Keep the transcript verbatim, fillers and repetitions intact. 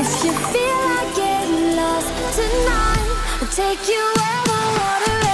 If you feel like getting lost tonight, I'll take you where the water